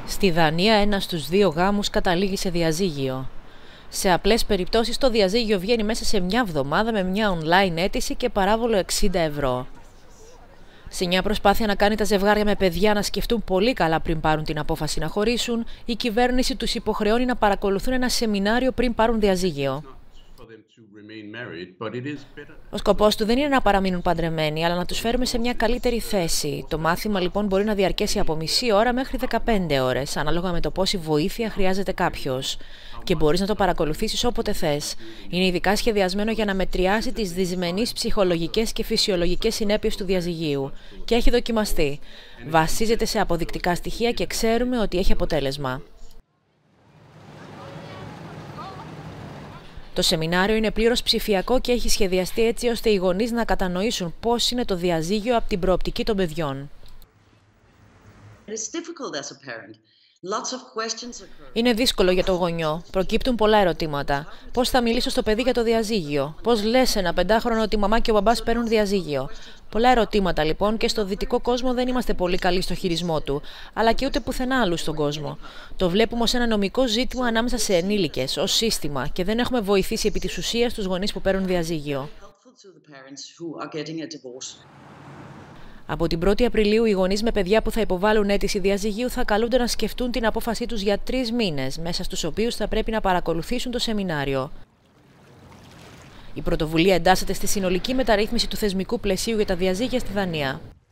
Στη Δανία, ένας στους 2 γάμους καταλήγει σε διαζύγιο. Σε απλές περιπτώσεις, το διαζύγιο βγαίνει μέσα σε μια εβδομάδα με μια online αίτηση και παράβολο 60 ευρώ. Σε μια προσπάθεια να κάνει τα ζευγάρια με παιδιά να σκεφτούν πολύ καλά πριν πάρουν την απόφαση να χωρίσουν, η κυβέρνηση τους υποχρεώνει να παρακολουθούν ένα σεμινάριο πριν πάρουν διαζύγιο. Ο σκοπός του δεν είναι να παραμείνουν παντρεμένοι, αλλά να τους φέρουμε σε μια καλύτερη θέση. Το μάθημα λοιπόν μπορεί να διαρκέσει από μισή ώρα μέχρι 15 ώρες, ανάλογα με το πόση βοήθεια χρειάζεται κάποιος. Και μπορείς να το παρακολουθήσεις όποτε θες. Είναι ειδικά σχεδιασμένο για να μετριάσει τις δυσμενείς ψυχολογικές και φυσιολογικές συνέπειες του διαζυγίου. Και έχει δοκιμαστεί. Βασίζεται σε αποδεικτικά στοιχεία και ξέρουμε ότι έχει αποτέλεσμα. Το σεμινάριο είναι πλήρως ψηφιακό και έχει σχεδιαστεί έτσι ώστε οι γονείς να κατανοήσουν πώς είναι το διαζύγιο από την προοπτική των παιδιών. Είναι δύσκολο για το γονιό. Προκύπτουν πολλά ερωτήματα. Πώς θα μιλήσω στο παιδί για το διαζύγιο? Πώς λες σε ένα 5χρονο ότι η μαμά και ο μπαμπάς παίρνουν διαζύγιο? Πολλά ερωτήματα λοιπόν, και στο δυτικό κόσμο δεν είμαστε πολύ καλοί στο χειρισμό του, αλλά και ούτε πουθενά άλλου στον κόσμο. Το βλέπουμε ως ένα νομικό ζήτημα ανάμεσα σε ενήλικες, ως σύστημα, και δεν έχουμε βοηθήσει επί της ουσίας τους γονείς που παίρνουν διαζύγιο. Από την 1η Απριλίου, οι γονείς με παιδιά που θα υποβάλουν αίτηση διαζυγίου θα καλούνται να σκεφτούν την απόφασή τους για 3 μήνες, μέσα στους οποίους θα πρέπει να παρακολουθήσουν το σεμινάριο. Η πρωτοβουλία εντάσσεται στη συνολική μεταρρύθμιση του θεσμικού πλαισίου για τα διαζύγια στη Δανία.